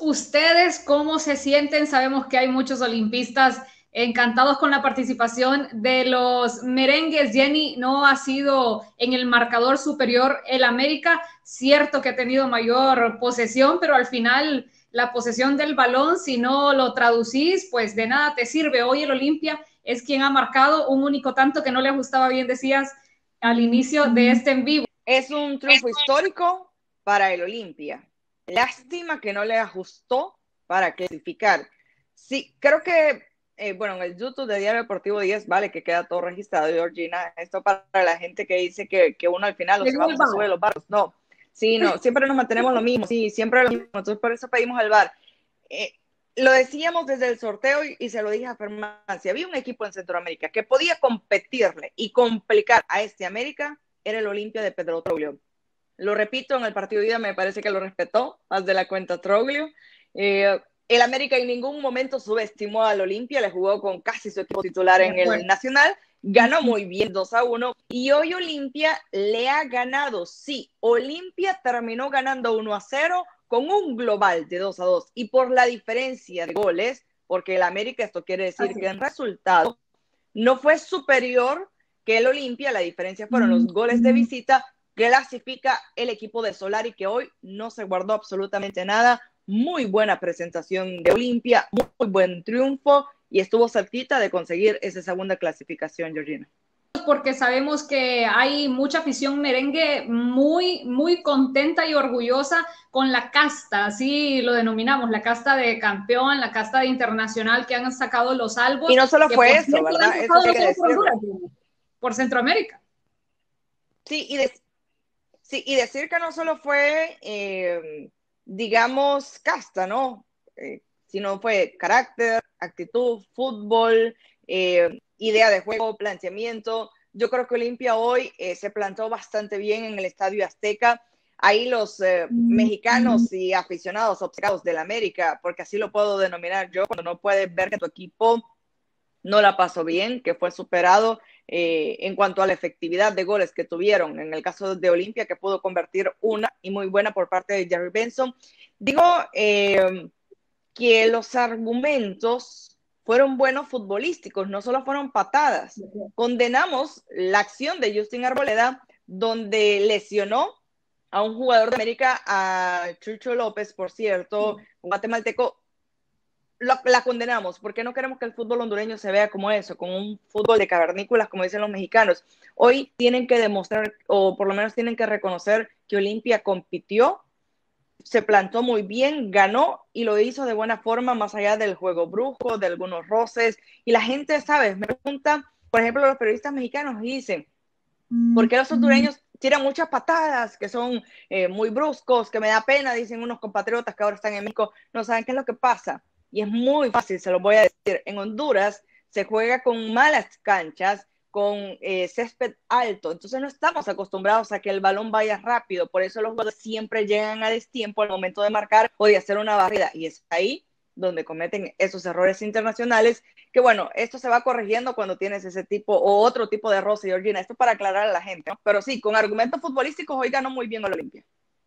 ustedes cómo se sienten. Sabemos que hay muchos olimpistas encantados con la participación de los merengues. Jenny, no ha sido en el marcador superior el América, cierto que ha tenido mayor posesión, pero al final la posesión del balón, si no lo traducís, pues de nada te sirve. Hoy el Olimpia es quien ha marcado un único tanto que no le ajustaba bien, decías al inicio de este en vivo. Es un triunfo histórico para el Olimpia. Lástima que no le ajustó para clasificar. Sí, creo que, bueno, en el YouTube de Diario Deportivo 10, vale, que queda todo registrado, Georgina. Esto para la gente que dice que uno al final los vamos a subir los barros. No, sí, no, siempre nos mantenemos lo mismo, sí, siempre lo mismo. Entonces, por eso pedimos al VAR. Lo decíamos desde el sorteo y se lo dije a Fermán, si había un equipo en Centroamérica que podía competirle y complicar a este América, era el Olimpia de Pedro Troglio. Lo repito, en el partido de ida me parece que lo respetó más de la cuenta Troglio. El América en ningún momento subestimó al Olimpia, le jugó con casi su equipo titular en el Nacional, ganó muy bien 2-1 y hoy Olimpia le ha ganado. Sí, Olimpia terminó ganando 1-0 con un global de 2-2 y por la diferencia de goles, porque el América, esto quiere decir que en resultado no fue superior que el Olimpia, la diferencia fueron los goles de visita, clasifica el equipo de Solari, que hoy no se guardó absolutamente nada. Muy buena presentación de Olimpia, muy buen triunfo y estuvo cerquita de conseguir esa segunda clasificación, Georgina. Porque sabemos que hay mucha afición merengue muy contenta y orgullosa con la casta, así lo denominamos, la casta de campeón, la casta de internacional que han sacado los albos. Y no solo fue eso, ¿verdad? Eso sí hay que decirlo. Por Centroamérica. Sí, y decir que no solo fue, digamos, casta, ¿no? Sino fue carácter, actitud, fútbol, idea de juego, planteamiento. Yo creo que Olimpia hoy se plantó bastante bien en el Estadio Azteca. Ahí los mexicanos y aficionados obcecados del América, porque así lo puedo denominar yo, cuando no puedes ver que tu equipo no la pasó bien, que fue superado en cuanto a la efectividad de goles que tuvieron. En el caso de Olimpia, que pudo convertir una y muy buena por parte de Jerry Benson. Digo que los argumentos fueron buenos futbolísticos, no solo fueron patadas. Condenamos la acción de Justin Arboleda, donde lesionó a un jugador de América, a Chucho López, por cierto, un guatemalteco. La condenamos porque no queremos que el fútbol hondureño se vea como eso, como un fútbol de cavernícolas, como dicen los mexicanos. Hoy tienen que demostrar, o por lo menos tienen que reconocer que Olimpia compitió, se plantó muy bien, ganó y lo hizo de buena forma, más allá del juego brusco, de algunos roces. Y la gente, ¿sabes? Me pregunta, por ejemplo, los periodistas mexicanos dicen, ¿por qué los hondureños tiran muchas patadas, que son muy bruscos, que me da pena? Dicen unos compatriotas que ahora están en México, no saben qué es lo que pasa. Y es muy fácil, se lo voy a decir. En Honduras se juega con malas canchas, con césped alto. Entonces no estamos acostumbrados a que el balón vaya rápido. Por eso los jugadores siempre llegan a destiempo al momento de marcar o de hacer una barrida. Y es ahí donde cometen esos errores internacionales. Que bueno, esto se va corrigiendo cuando tienes ese tipo o otro tipo de roce, Georgina. Esto para aclarar a la gente, ¿no? Pero sí, con argumentos futbolísticos hoy ganó muy bien el Olimpia.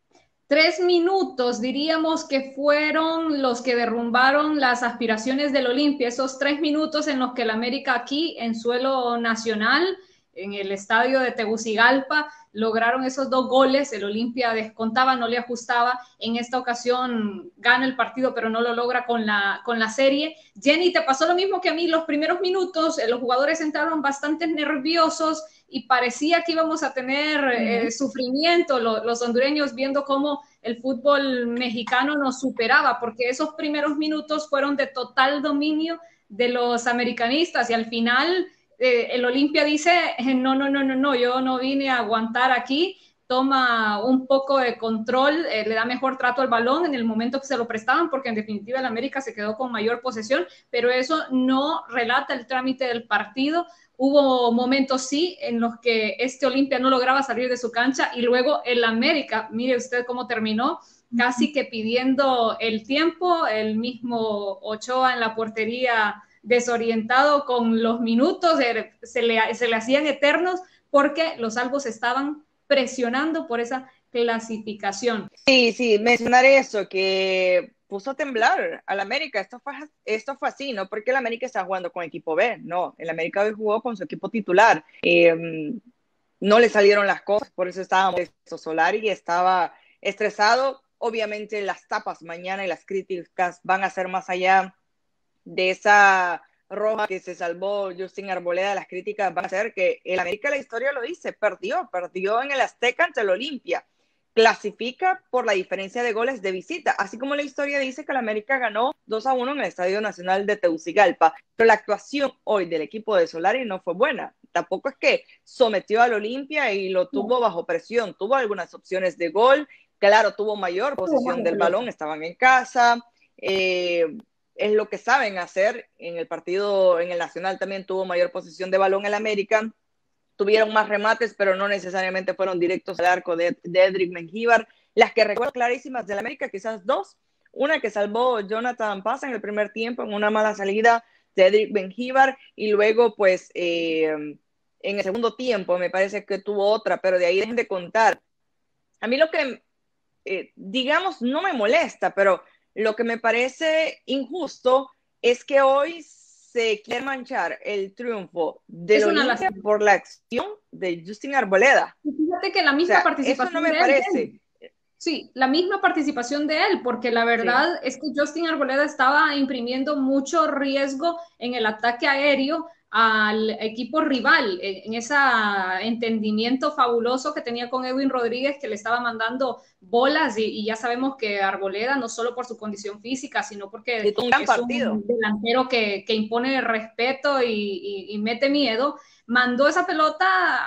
3 minutos, diríamos que fueron los que derrumbaron las aspiraciones del Olimpia, esos 3 minutos en los que el América aquí, en suelo nacional, en el estadio de Tegucigalpa, lograron esos 2 goles, el Olimpia descontaba, no le ajustaba, en esta ocasión gana el partido, pero no lo logra con la serie. Jenny, ¿te pasó lo mismo que a mí? Los primeros minutos, los jugadores entraron bastante nerviosos, y parecía que íbamos a tener sufrimiento, los hondureños viendo cómo el fútbol mexicano nos superaba, porque esos primeros minutos fueron de total dominio de los americanistas y al final el Olimpia dice, no, yo no vine a aguantar aquí, toma un poco de control, le da mejor trato al balón en el momento que se lo prestaban, porque en definitiva el América se quedó con mayor posesión, pero eso no relata el trámite del partido. Hubo momentos, sí, en los que este Olimpia no lograba salir de su cancha y luego el América, mire usted cómo terminó, casi que pidiendo el tiempo, el mismo Ochoa en la portería desorientado con los minutos, se le hacían eternos porque los albos estaban presionando por esa clasificación. Sí, mencionar eso, que puso a temblar al América. Esto fue así, no porque el América está jugando con equipo B, no, el América hoy jugó con su equipo titular. No le salieron las cosas, por eso estábamos. Solari estaba estresado. Obviamente las tapas mañana y las críticas van a ser más allá de esa roja que se salvó Justin Arboleda. Las críticas van a ser que el América, la historia lo dice, perdió en el Azteca ante el Olimpia. Clasifica por la diferencia de goles de visita, así como la historia dice que el América ganó 2-1 en el Estadio Nacional de Tegucigalpa, pero la actuación hoy del equipo de Solari no fue buena. Tampoco es que sometió al Olimpia y lo tuvo bajo presión, tuvo algunas opciones de gol, claro, tuvo mayor posesión del balón, estaban en casa, es lo que saben hacer. En el partido, en el Nacional también tuvo mayor posesión de balón el América, tuvieron más remates, pero no necesariamente fueron directos al arco de Edric Mengíbar. Las que recuerdo clarísimas del América, quizás dos. Una que salvó Jonathan Paz en el primer tiempo, en una mala salida de Edric Mengíbar, y luego, pues, en el segundo tiempo me parece que tuvo otra, pero de ahí dejen de contar. A mí lo que, digamos, no me molesta, pero lo que me parece injusto es que hoy se quiere manchar el triunfo del Olimpia por la acción de Justin Arboleda. Fíjate que la misma participación eso no me parece. Sí, la misma participación de él, porque la verdad es que Justin Arboleda estaba imprimiendo mucho riesgo en el ataque aéreo al equipo rival, en ese entendimiento fabuloso que tenía con Edwin Rodríguez, que le estaba mandando bolas, y ya sabemos que Arboleda, no solo por su condición física, sino porque es un delantero que impone respeto y mete miedo, mandó esa pelota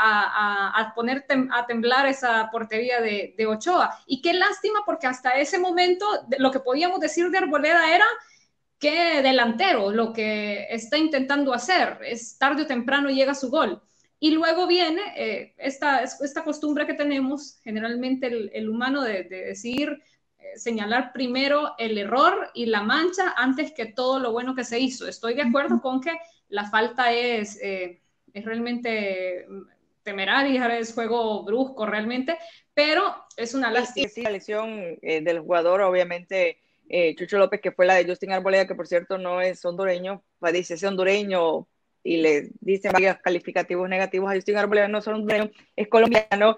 a poner a temblar esa portería de Ochoa. Y qué lástima, porque hasta ese momento lo que podíamos decir de Arboleda era que delantero, lo que está intentando hacer, es tarde o temprano llega su gol. Y luego viene esta costumbre que tenemos generalmente el humano de decir, señalar primero el error y la mancha antes que todo lo bueno que se hizo. Estoy de acuerdo con que la falta es realmente temeraria, es juego brusco realmente, pero es una lástima. Sí, la lesión del jugador, obviamente, Chucho López, que fue la de Justin Arboleda, que por cierto no es hondureño, dice es hondureño y le dicen varios calificativos negativos a Justin Arboleda, no es hondureño, es colombiano,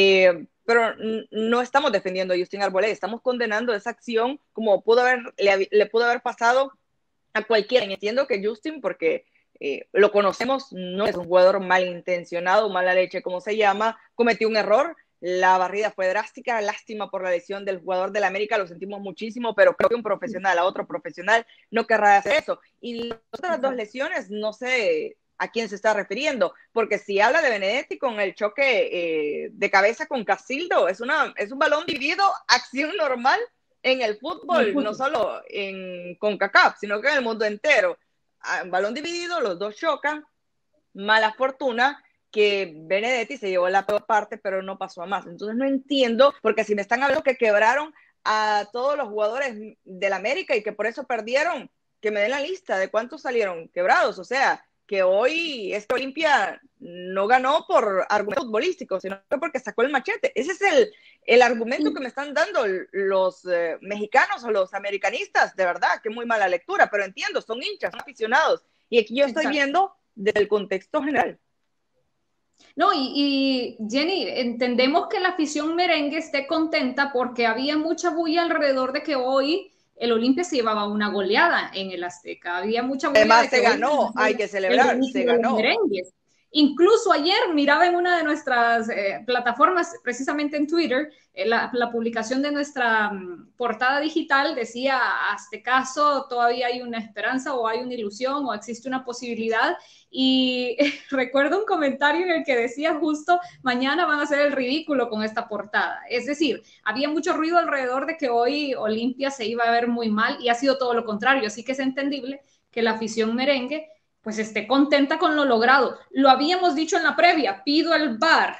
pero no estamos defendiendo a Justin Arboleda, estamos condenando esa acción como le pudo haber pasado a cualquiera. Entiendo que Justin, porque lo conocemos, no es un jugador malintencionado, mala leche, como se llama, cometió un error. La barrida fue drástica, lástima por la lesión del jugador del América, lo sentimos muchísimo, pero creo que un profesional a otro profesional no querrá hacer eso. Y las otras dos lesiones, no sé a quién se está refiriendo, porque si habla de Benedetti con el choque de cabeza con Casildo, es un balón dividido, acción normal en el fútbol, no solo en CONCACAF, sino que en el mundo entero. Un balón dividido, los dos chocan, mala fortuna que Benedetti se llevó la peor parte, pero no pasó a más. Entonces no entiendo, porque si me están hablando que quebraron a todos los jugadores del América y que por eso perdieron, que me den la lista de cuántos salieron quebrados. O sea, que hoy este Olimpia no ganó por argumentos futbolísticos, sino porque sacó el machete. Ese es el argumento que me están dando los mexicanos o los americanistas. De verdad, que muy mala lectura, pero entiendo, son hinchas, son aficionados. Y aquí yo estoy viendo desde el contexto general. No, y Jenny, entendemos que la afición merengue esté contenta porque había mucha bulla alrededor de que hoy el Olimpia se llevaba una goleada en el Azteca. Había mucha bulla. Además, se ganó, hay que celebrar, se ganó. Incluso ayer miraba en una de nuestras plataformas, precisamente en Twitter, la publicación de nuestra portada digital decía, hasta caso todavía hay una esperanza o hay una ilusión o existe una posibilidad. Y recuerdo un comentario en el que decía justo, mañana van a hacer el ridículo con esta portada. Es decir, había mucho ruido alrededor de que hoy Olimpia se iba a ver muy mal y ha sido todo lo contrario. Así que es entendible que la afición merengue pues esté contenta con lo logrado. Lo habíamos dicho en la previa, pido el VAR.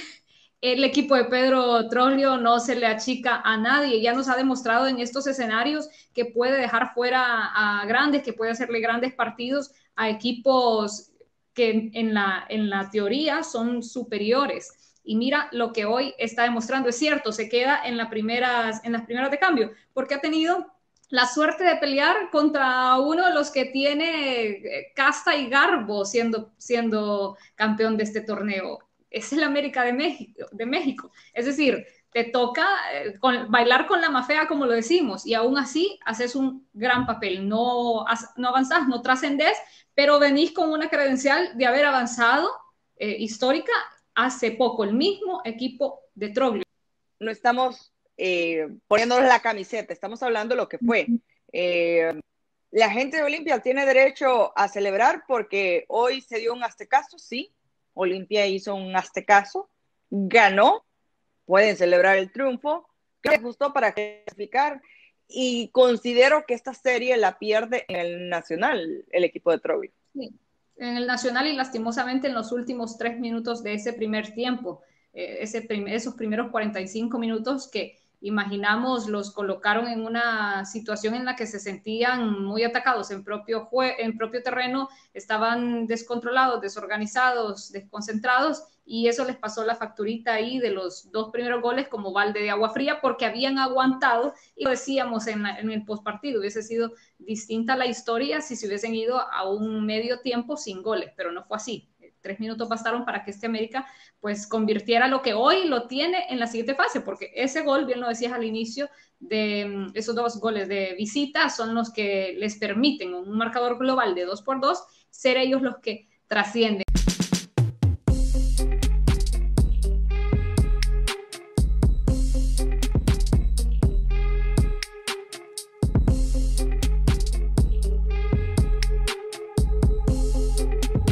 El equipo de Pedro Troglio no se le achica a nadie, ya nos ha demostrado en estos escenarios que puede dejar fuera a grandes, que puede hacerle grandes partidos a equipos que en la teoría son superiores. Y mira lo que hoy está demostrando, es cierto, se queda en las primeras de cambio, porque ha tenido la suerte de pelear contra uno de los que tiene casta y garbo siendo campeón de este torneo. Es el América de México. Es decir, te toca bailar con la mafia, como lo decimos, y aún así haces un gran papel. No avanzás, no trascendés, pero venís con una credencial de haber avanzado histórica hace poco, el mismo equipo de Troglio. No estamos poniéndonos la camiseta, estamos hablando de lo que fue. La gente de Olimpia tiene derecho a celebrar porque hoy se dio un aztecaso, sí, Olimpia hizo un aztecaso, ganó, pueden celebrar el triunfo, que les gustó para clasificar, y considero que esta serie la pierde en el Nacional, el equipo de Troglio. Sí, en el Nacional y lastimosamente en los últimos 3 minutos de ese primer tiempo, esos primeros 45 minutos que imaginamos los colocaron en una situación en la que se sentían muy atacados en propio terreno, estaban descontrolados, desorganizados, desconcentrados, y eso les pasó la facturita ahí de los 2 primeros goles como balde de agua fría, porque habían aguantado, y lo decíamos en el postpartido, hubiese sido distinta la historia si se hubiesen ido a un medio tiempo sin goles, pero no fue así. 3 minutos bastaron para que este América pues convirtiera lo que hoy lo tiene en la siguiente fase, porque ese gol, bien lo decías al inicio, de esos 2 goles de visita son los que les permiten un marcador global de 2-2 ser ellos los que trascienden.